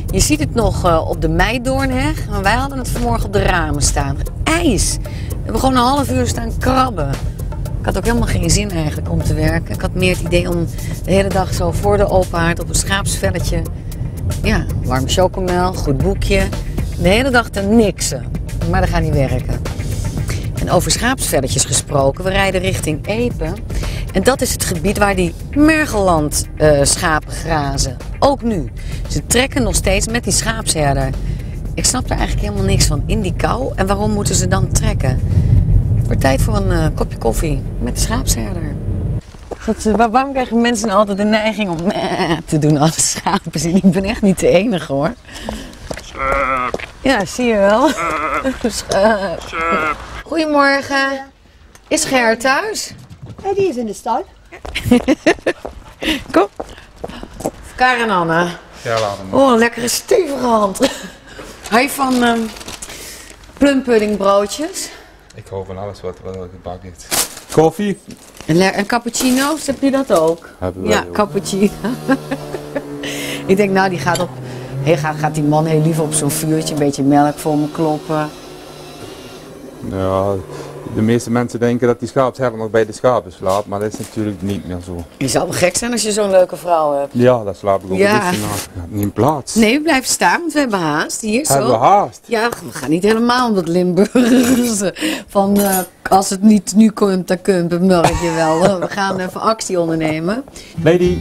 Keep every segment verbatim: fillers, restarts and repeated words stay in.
Je ziet het nog uh, op de meidoornheg, maar wij hadden het vanmorgen op de ramen staan. IJs. We hebben gewoon een half uur staan krabben. Ik had ook helemaal geen zin eigenlijk om te werken. Ik had meer het idee om de hele dag zo voor de open haard op een schaapsvelletje. Ja, warm chocomel, goed boekje. De hele dag te niksen. Maar dat gaat niet werken. En over schaapsvelletjes gesproken, we rijden richting Epe. En dat is het gebied waar die Mergeland uh, schapen grazen. Ook nu. Ze trekken nog steeds met die schaapsherder. Ik snap er eigenlijk helemaal niks van in die kou. En waarom moeten ze dan trekken? Het wordt tijd voor een uh, kopje koffie met de schaapsherder. Dat, uh, waarom krijgen mensen altijd de neiging om meh te doen als de schapen zien? Ik ben echt niet de enige hoor. Schaap. Ja, zie je wel. Schaap. Schaap. Goedemorgen. Is Ger thuis? Ja, die is in de stal. Kom. Karen en Anna. Ja, laat hem. Oh, een lekkere stevige hand. Hou je van um, plumpuddingbroodjes? Ik hou van alles wat er gebakken is. Koffie? En, en cappuccino's, heb je dat ook? Hebben we ja, ook. cappuccino. Ik denk, nou, die gaat op. Hey, gaat, gaat die man heel lief op zo'n vuurtje, een beetje melk voor me kloppen. Ja, de meeste mensen denken dat die schaapsherder nog bij de schapen slaapt, maar dat is natuurlijk niet meer zo. Je zou wel gek zijn als je zo'n leuke vrouw hebt. Ja, daar slaap ik ook Ja. een beetje naast. Ja, niet in plaats. Nee, we blijven staan, want we hebben haast. Hier zo. Hebben we haast? Ja, we gaan niet helemaal om dat Limburgse. Van uh, als het niet nu komt, dan kunt het morgen wel. We gaan even actie ondernemen. Lady.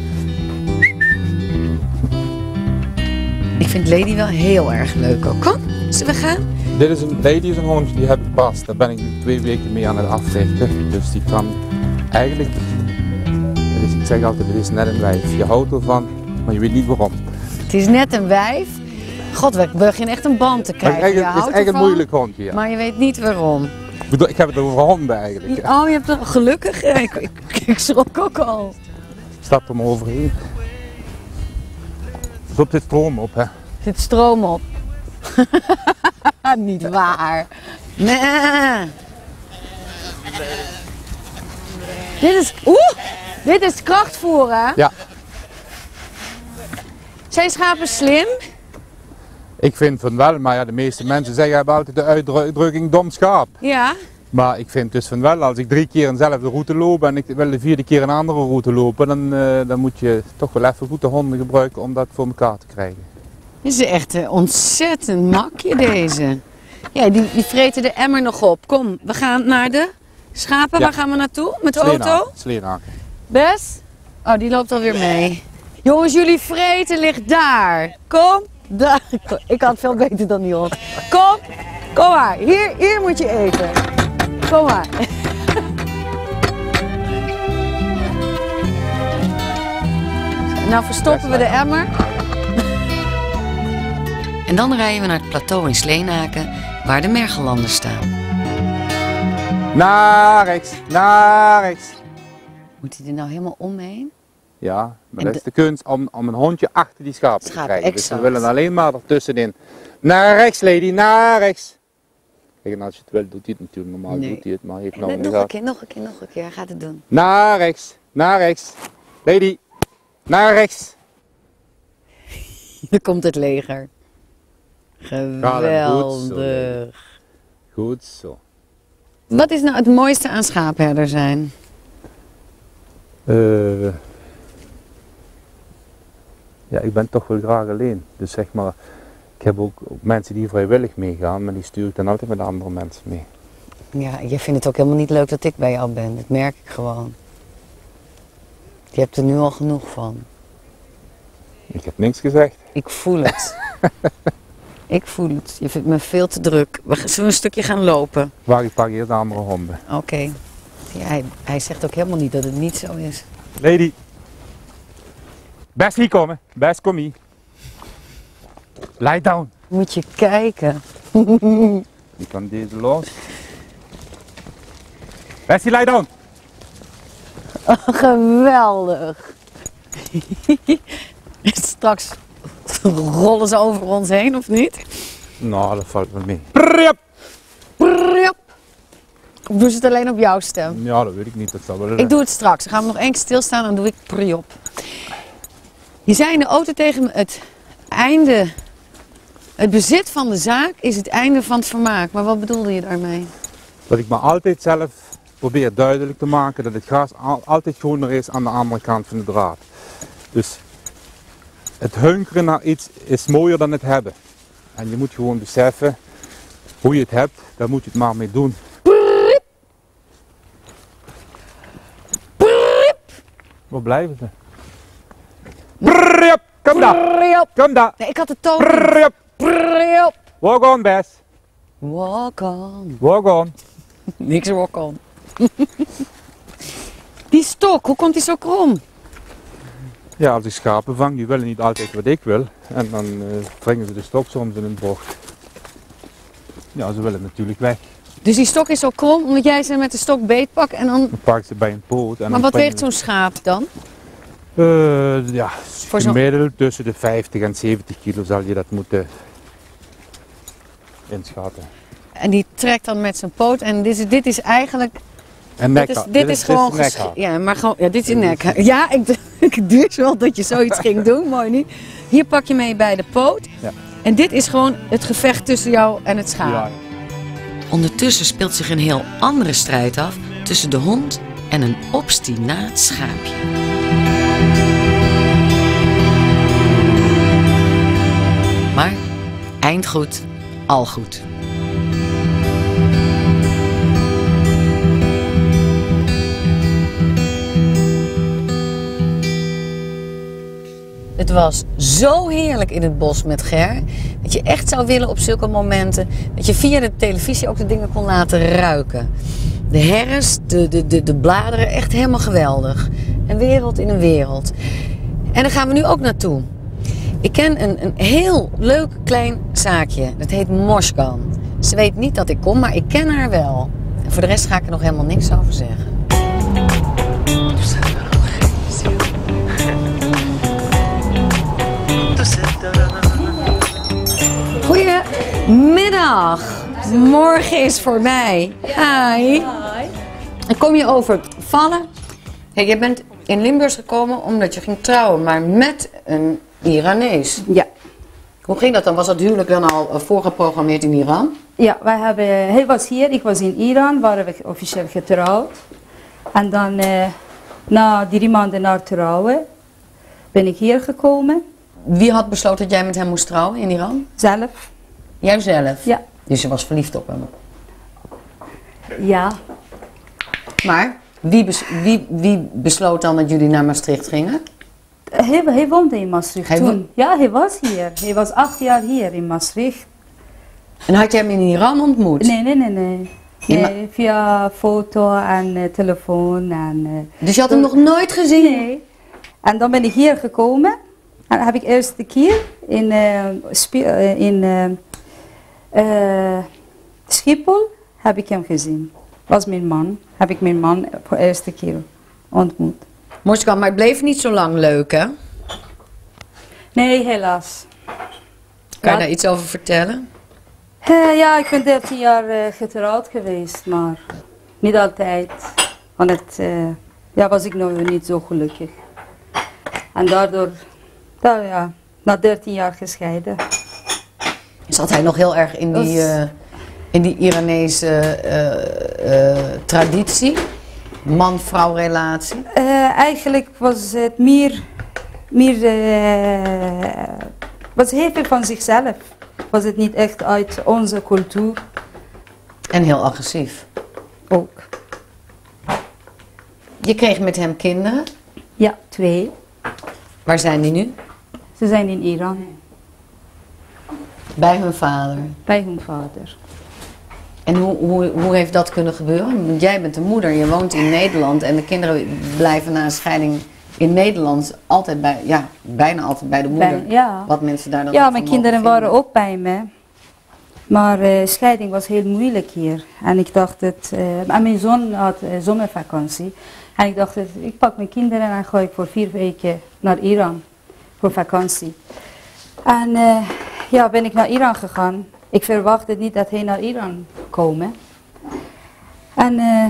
Ik vind Lady wel heel erg leuk ook. Kom, zullen we gaan? Dit is een, Lady is een hondje, die heb ik pas. Daar ben ik nu twee weken mee aan het afvechten. Dus die kan eigenlijk, dus ik zeg altijd, het is net een wijf. Je houdt ervan, maar je weet niet waarom. Het is net een wijf. God, we beginnen echt een band te Het krijgen. is echt, Je het is houdt echt een ervan, moeilijk hondje. Ja. maar je weet niet waarom. Ik bedoel, ik heb het over honden eigenlijk. Ja. Oh, je hebt er gelukkig. Ja, ik, ik, ik schrok ook al. Stap er maar overheen. Dus op dit stroom op, hè. Er zit stroom op. Niet waar. Nee. Dit is, oeh, dit is krachtvoeren. Ja. Zijn schapen slim? Ik vind van wel, maar ja, de meeste mensen zeggen hebben altijd de uitdrukking dom schaap. Ja. Maar ik vind dus van wel, als ik drie keer eenzelfde route loop en ik wil de vierde keer een andere route lopen, dan, uh, dan moet je toch wel even goed de honden gebruiken om dat voor elkaar te krijgen. Dit is echt een ontzettend makje deze. Ja, die, die vreten de emmer nog op. Kom, we gaan naar de schapen. Ja. Waar gaan we naartoe? Met de auto? Sleenhaken. Bes? Oh, die loopt alweer mee. Jongens, jullie vreten ligt daar. Kom, daar. Ik had het veel beter dan die hond. Kom, kom maar. Hier, hier moet je eten. Kom maar. Nou verstoppen we de emmer. En dan rijden we naar het plateau in Sleenaken, waar de Mergelanders staan. Naar rechts, naar rechts. Moet hij er nou helemaal omheen? Ja, maar En dat is de kunst om, om een hondje achter die schapen te Schapen, krijgen. Dus exact. we willen alleen maar ertussenin. Naar rechts, Lady, naar rechts. Kijk, en als je het wil, doet hij het natuurlijk. Normaal Nee. doet hij het, maar heeft En nou nog in de een gaten. keer, nog een keer, nog een keer. Hij gaat het doen. Naar rechts, naar rechts. Lady, naar rechts. Er komt het leger. Geweldig. Goed zo. Goed zo. Wat is nou het mooiste aan schaapherder zijn? Uh, ja, ik ben toch wel graag alleen. Dus zeg maar, ik heb ook, ook mensen die vrijwillig meegaan, maar die stuur ik dan altijd met andere mensen mee. Ja, je vindt het ook helemaal niet leuk dat ik bij jou ben. Dat merk ik gewoon. Je hebt er nu al genoeg van. Ik heb niks gezegd. Ik voel het. Ik voel het. Je vindt me veel te druk. We gaan- Zullen we een stukje gaan lopen? Waar ik pak hier de andere honden. Oké. Ja, hij, hij zegt ook helemaal niet dat het niet zo is. Lady. Best hier komen. Best kom hier. Lie down. Moet je kijken. Die kan deze los. Best hier, lie down. Geweldig. Straks rollen ze over ons heen, of niet? Nou, dat valt wel mee. Prjop. Prjop. Of doen ze het alleen op jouw stem? Ja, dat weet ik niet. Dat zal wel. Ik doe het straks. Dan gaan we nog één keer stilstaan en dan doe ik prjop. Je zei in de auto tegen me, het einde Het bezit van de zaak is het einde van het vermaak. Maar wat bedoelde je daarmee? Dat ik me altijd zelf probeer duidelijk te maken dat het gras al, altijd groener is aan de andere kant van de draad. Dus het hunkeren naar iets is mooier dan het hebben. En je moet gewoon beseffen, hoe je het hebt, daar moet je het maar mee doen. Waar blijven ze? Brrrjop, kom daar! Kom daar! Nee, ik had de toon. Brrrjop! Brrrjop. Walk on, Bess! Walk on. Walk on! Niks walk on. Die stok, hoe komt die zo krom? Ja, als ik schapen vang, die willen niet altijd wat ik wil. En dan uh, brengen ze de stok soms in een bocht. Ja, ze willen natuurlijk weg. Dus die stok is zo krom omdat jij ze met de stok beetpakt en dan... Dan pak ik ze bij een poot. En Maar dan wat brengen weegt zo'n schaap dan? ze- Uh, ja, Voor zo'n- gemiddeld tussen de vijftig en zeventig kilo zal je dat moeten inschatten. En die trekt dan met zijn poot en dit is, dit is eigenlijk... En Dit nek, is, dit is gewoon... nek geschi- Ja, maar gewoon... Ja, dit is een nek. Ja, ik, ik wist wel dat je zoiets ging doen, mooi niet. Hier pak je mee bij de poot. Ja. En dit is gewoon het gevecht tussen jou en het schaap. Ja. Ondertussen speelt zich een heel andere strijd af tussen de hond en een obstinaat schaapje. Maar eind goed, al goed. Het was zo heerlijk in het bos met Ger, dat je echt zou willen op zulke momenten, dat je via de televisie ook de dingen kon laten ruiken. De herfst, de, de, de, de bladeren, echt helemaal geweldig. Een wereld in een wereld. En daar gaan we nu ook naartoe. Ik ken een, een heel leuk klein zaakje, dat heet Morskan. Ze weet niet dat ik kom, maar ik ken haar wel. En voor de rest ga ik er nog helemaal niks over zeggen. Goedemiddag. Morgen is voorbij. Hi. En kom je overvallen? Hey, je bent in Limburg gekomen omdat je ging trouwen, maar met een Iranees. Ja. Hoe ging dat dan? Was dat huwelijk dan al uh, voorgeprogrammeerd in Iran? Ja, wij hebben, hij was hier, ik was in Iran, waren we officieel getrouwd. En dan eh, na drie maanden na trouwen ben ik hier gekomen, Wie had besloten dat jij met hem moest trouwen in Iran? zelf. Jijzelf? Ja. Dus je was verliefd op hem. Ja, Maar wie, bes wie, wie besloot dan dat jullie naar Maastricht gingen? hij, hij woonde in Maastricht Hij wo- toen. Ja, hij was hier. Hij was acht jaar hier in Maastricht. En had je hem in Iran ontmoet? Nee, nee, nee, nee. Ja, maar- Nee, via foto en eh, telefoon en... eh, Dus je had hem nog nooit gezien? Nee. En dan ben ik hier gekomen. En heb ik eerst de keer in, eh, Spi- eh, in eh, eh, Schiphol heb ik hem gezien. Was mijn man. Heb ik mijn man voor de eerste keer ontmoet. Morskan, maar het bleef niet zo lang leuk, hè? Nee, helaas. Kan je Ja. daar iets over vertellen? Eh, ja, ik ben dertien jaar eh, getrouwd geweest, maar niet altijd. Want het, eh, ja, was ik nog niet zo gelukkig. En daardoor, nou ja, na dertien jaar gescheiden. Zat hij nog heel erg in die, Dat- eh, in die Iranese eh, eh, traditie? Man-vrouw relatie? Eh, eigenlijk was het meer, meer eh, was heel veel van zichzelf. Was het niet echt uit onze cultuur En heel agressief. ook. Je kreeg met hem kinderen. Ja, twee. Waar zijn die nu? Ze zijn in Iran, Bij hun vader. bij hun vader. En hoe, hoe, hoe heeft dat kunnen gebeuren? Want jij bent de moeder, je woont in Nederland en de kinderen blijven na een scheiding in Nederland altijd bij, ja, bijna altijd bij de moeder. Bij- ja. Wat mensen daar dan Ja, ook mijn van kinderen mogen waren ook bij me. Maar eh, scheiding was heel moeilijk hier. En ik dacht het, eh, en mijn zoon had eh, zomervakantie. En ik dacht, het, ik pak mijn kinderen en ga ik voor vier weken naar Iran. Voor vakantie. En eh, ja, ben ik naar Iran gegaan. Ik verwachtte niet dat hij naar Iran komen. En eh,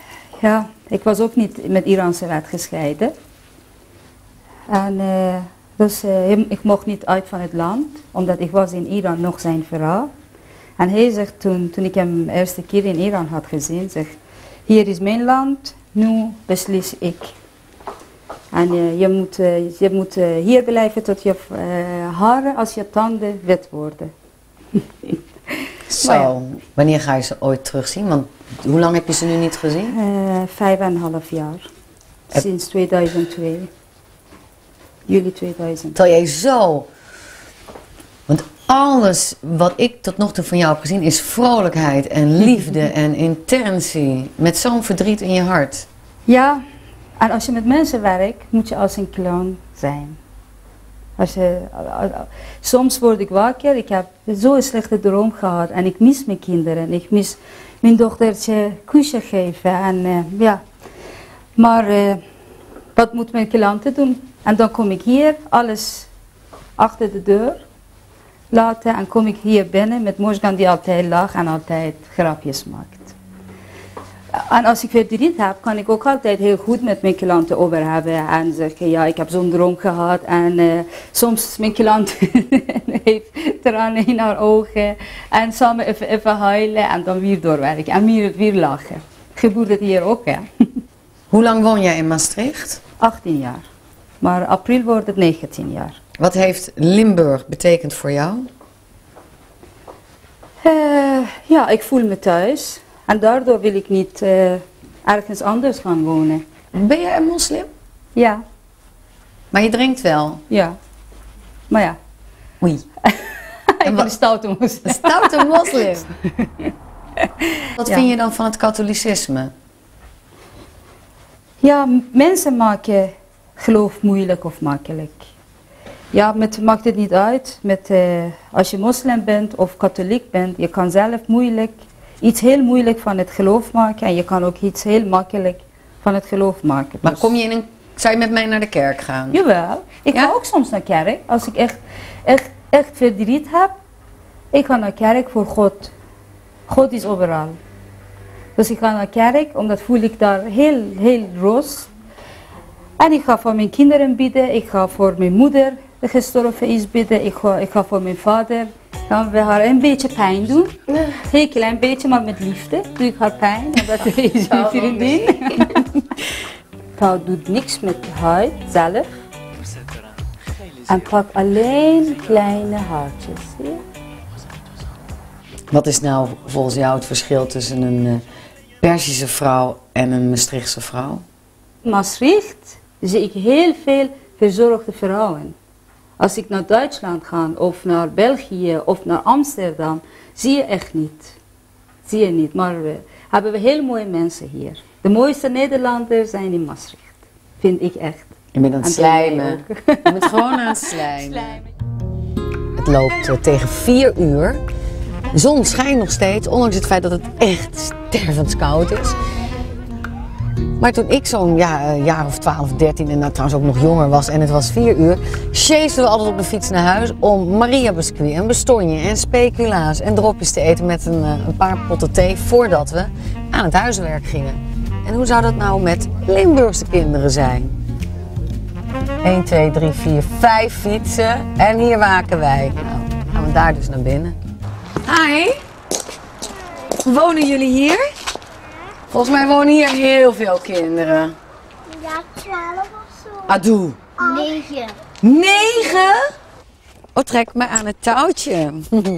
ja, ik was ook niet met Iraanse wet gescheiden. En eh, Dus uh, ik mocht niet uit van het land, omdat ik was in Iran nog zijn vrouw. En hij zegt toen, toen ik hem de eerste keer in Iran had gezien, zegt, hier is mijn land, nu beslis ik. En uh, je moet, uh, je moet uh, hier blijven tot je uh, haren als je tanden wit worden. Zo, ja. Wanneer ga je ze ooit terugzien? Want hoe lang heb je ze nu niet gezien? Uh, vijf en een half jaar. Heb... Sinds tweeduizend twee. Juli tweeduizend. Terwijl jij zo... Want alles wat ik tot nog toe van jou heb gezien is vrolijkheid en liefde en intentie. Met zo'n verdriet in je hart. Ja, en als je met mensen werkt, moet je als een clown zijn. Als je, soms word ik wakker, ik heb zo'n slechte droom gehad en ik mis mijn kinderen. Ik mis mijn dochtertje kusje geven. En, uh, ja. Maar uh, wat moet mijn klanten doen? En dan kom ik hier, alles achter de deur laten en kom ik hier binnen met Mosgan die altijd lacht en altijd grapjes maakt. En als ik verdriet heb, kan ik ook altijd heel goed met mijn klanten over hebben en zeggen, ja, ik heb zo'n droom gehad en uh, soms mijn klant heeft tranen in haar ogen en samen even, even huilen en dan weer doorwerken en weer, weer lachen. Gebeurt het hier ook, hè? Hoe lang woon jij in Maastricht? achttien jaar. Maar april wordt het negentien jaar. Wat heeft Limburg betekend voor jou? Uh, ja, ik voel me thuis. En daardoor wil ik niet uh, ergens anders gaan wonen. Ben jij een moslim? Ja. Maar je drinkt wel? Ja. Maar ja. Oei. Ik ben een stoute moslim. Een stoute moslim. Wat ja. vind je dan van het katholicisme? Ja, mensen maken geloof moeilijk of makkelijk. Ja, het maakt het niet uit. Met, uh, als je moslim bent of katholiek bent, je kan zelf moeilijk, iets heel moeilijk van het geloof maken. En je kan ook iets heel makkelijk van het geloof maken. Maar dus. kom je in een, zou je met mij naar de kerk gaan? Jawel, ik ja? ga ook soms naar kerk. Als ik echt, echt, echt verdriet heb, ik ga naar kerk voor God. God is overal. Dus ik ga naar kerk, omdat voel ik daar heel, heel rust. En ik ga voor mijn kinderen bidden, ik ga voor mijn moeder die gestorven is bidden, ik ga, ik ga voor mijn vader. Gaan we haar een beetje pijn doen. Heel klein beetje, maar met liefde doe ik haar pijn, omdat ze is mijn vriendin. Vrouw doet niks met de huid zelf. En pak alleen kleine haartjes. Zie je? Wat is nou volgens jou het verschil tussen een uh, Perzische vrouw en een Maastrichtse vrouw? In Maastricht zie ik heel veel verzorgde vrouwen. Als ik naar Duitsland ga of naar België of naar Amsterdam, zie je echt niet. Zie je niet, maar we hebben we heel mooie mensen hier. De mooiste Nederlanders zijn in Maastricht, vind ik echt. Je bent aan het slijmen. Je bent gewoon aan het slijmen. slijmen. Het loopt uh, tegen vier uur. De zon schijnt nog steeds, ondanks het feit dat het echt stervenskoud is. Maar toen ik zo'n ja, jaar of twaalf, dertien en nou, trouwens ook nog jonger was en het was vier uur, chasen we altijd op de fiets naar huis om Maria biscuit en bestonje en speculaas en dropjes te eten met een, een paar potten thee voordat we aan het huiswerk gingen. En hoe zou dat nou met Limburgse kinderen zijn? één, twee, drie, vier, vijf fietsen en hier waken wij. Nou, gaan we daar dus naar binnen. Hi, wonen jullie hier? Volgens mij wonen hier heel veel kinderen. Ja, twaalf of zo. Adoe. Negen. Negen? Oh, trek me aan het touwtje.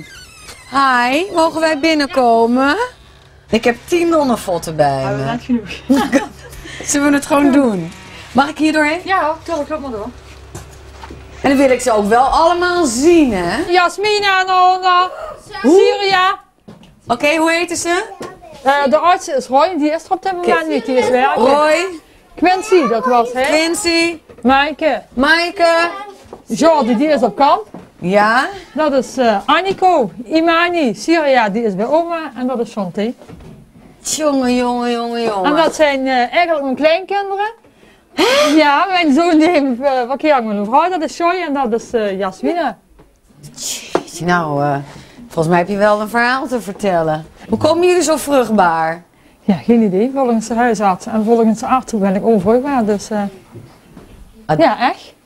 Hi, mogen wij binnenkomen? Ik heb tien nonnenfotten bij me. Ja, genoeg. Zullen we het gewoon doen? Mag ik hier doorheen? Ja, tuurlijk, loop maar door. En dan wil ik ze ook wel allemaal zien, hè? Jasmina, Nona, Syria. Oké, okay, hoe heten ze? Uh, de oudste is Roy, die is er op dit moment niet, die is werken. Roy. Quincy, dat was hij. Quincy. Maaike. Maaike. Jordi, die is op kamp. Ja. Dat is uh, Aniko, Imani, Syria, die is bij oma en dat is Shanti. Jongen, jongen, jongen, jongen. En dat zijn uh, eigenlijk mijn kleinkinderen. Huh? Ja, mijn zoon die heeft uh, verkeerd met een vrouw, dat is Joy en dat is uh, Jasmina. Jeetje, nou, uh, volgens mij heb je wel een verhaal te vertellen. Hoe komen jullie zo vruchtbaar? Ja, geen idee. Volgens de huisarts en volgens de arts ben ik onvruchtbaar, dus uh, ja, echt.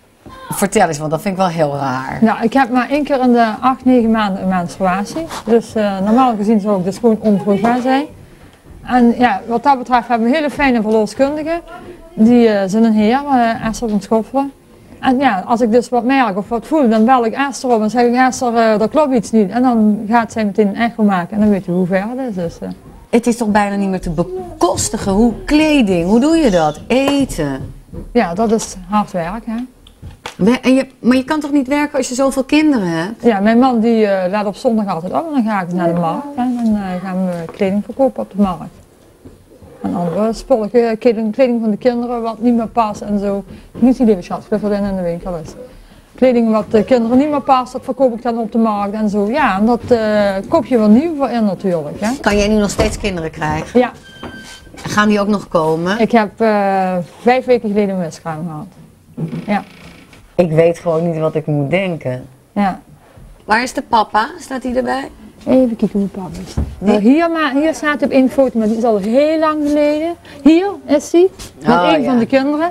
Vertel eens, want dat vind ik wel heel raar. Nou, ik heb maar één keer in de acht, negen maanden een menstruatie. Dus uh, normaal gezien zou ik dus gewoon onvruchtbaar zijn. En ja, wat dat betreft hebben we hele fijne verloskundigen. Die uh, zijn een heer, uh, Esther van Schoffelen. En ja, als ik dus wat merk of wat voel, dan bel ik Esther op en zeg ik Esther, uh, dat klopt iets niet. En dan gaat zij meteen een echo maken en dan weet je hoe ver het is. Dus, uh. Het is toch bijna niet meer te bekostigen? Hoe kleding, hoe doe je dat? Eten? Ja, dat is hard werk, hè. En je, maar je kan toch niet werken als je zoveel kinderen hebt? Ja, mijn man die uh, laat op zondag altijd op en dan ga ik naar de markt en dan uh, gaan we kleding verkopen op de markt. En andere spullen, kleding, kleding van de kinderen wat niet meer past en zo. Niet die schat, ik in in de winkel is. Kleding wat de kinderen niet meer past, dat verkoop ik dan op de markt en zo. Ja, en dat uh, koop je wel nieuw voor in natuurlijk. Hè. Kan jij nu nog steeds kinderen krijgen? Ja. Gaan die ook nog komen? Ik heb uh, vijf weken geleden een miskraam gehad. Ja. Ik weet gewoon niet wat ik moet denken. Ja. Waar is de papa? Staat hij erbij? Even kijken hoe papa is. Nou, hier, maar, hier staat op één foto, maar die is al heel lang geleden. Hier is hij, met oh, een ja. van de kinderen.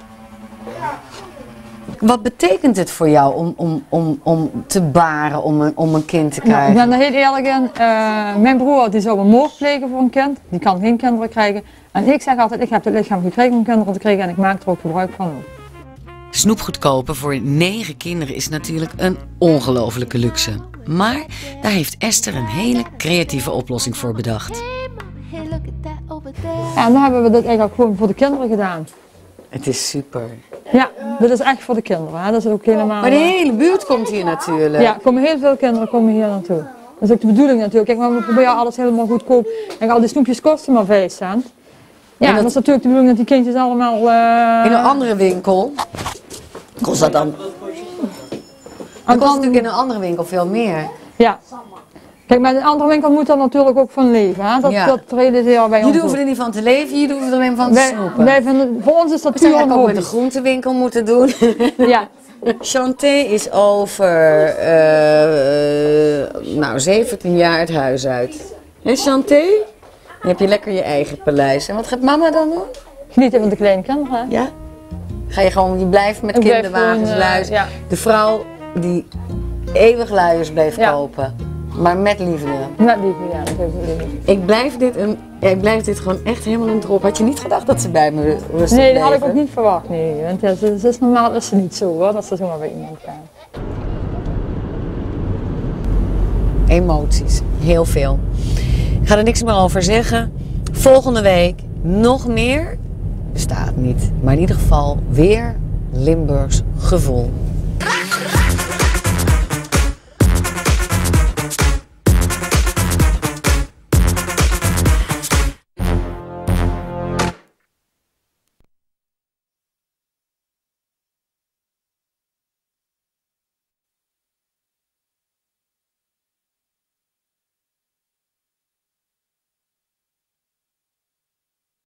Wat betekent het voor jou om, om, om, om te baren, om een, om een kind te Nou, krijgen? ik ben er heel eerlijk in. Uh, mijn broer die zou een moord plegen voor een kind. Die kan geen kinderen krijgen. En ik zeg altijd, ik heb het lichaam gekregen om kinderen te krijgen en ik maak er ook gebruik van. Snoepgoed kopen voor negen kinderen is natuurlijk een ongelofelijke luxe. Maar daar heeft Esther een hele creatieve oplossing voor bedacht. Ja, en dan hebben we dit eigenlijk gewoon voor de kinderen gedaan. Het is super. Ja, dit is echt voor de kinderen. Hè. Dat is ook helemaal... Maar de hele buurt komt hier natuurlijk. Ja, komen heel veel kinderen komen hier naartoe. Dat is ook de bedoeling natuurlijk. Kijk, maar we proberen alles helemaal goedkoop. En al die snoepjes kosten maar vijf cent. Ja, dat... dat is natuurlijk de bedoeling dat die kindjes allemaal... Uh... In een andere winkel kost dat dan... Dan kost het natuurlijk in een andere winkel veel meer. Ja. Kijk, maar in een andere winkel moet er natuurlijk ook van leven. Hè? Dat, ja. dat realiseren wij ons. Jullie hoeven er niet van te leven, jullie hoeven er alleen van te wij, snoepen. Wij vinden, voor ons is dat puur een hobby. Ook met de groentewinkel moeten doen. Ja. Chanté is over uh, uh, nou, zeventien jaar het huis uit. Hé Chanté? Dan heb je lekker je eigen paleis. En wat gaat mama dan doen? Genieten van de kleine kinderen. Ja. Ga je gewoon, je blijft met Ik kinderwagens blijf gewoon, luizen. Uh, ja. De vrouw die eeuwig luiers bleef ja. kopen. Maar met liefde. Met liefde, ja. Dat heeft liefde. Ik blijf dit, een, ja, ik blijf dit gewoon echt helemaal een drop. Had je niet gedacht dat ze bij me rustig Nee, dat bleven? had ik ook niet verwacht. Nee. Want ja, het is normaal is ze niet zo hoor, dat ze zomaar bij iemand gaan. Emoties. Heel veel. Ik ga er niks meer over zeggen. Volgende week nog meer. Bestaat niet. Maar in ieder geval weer Limburgs gevoel.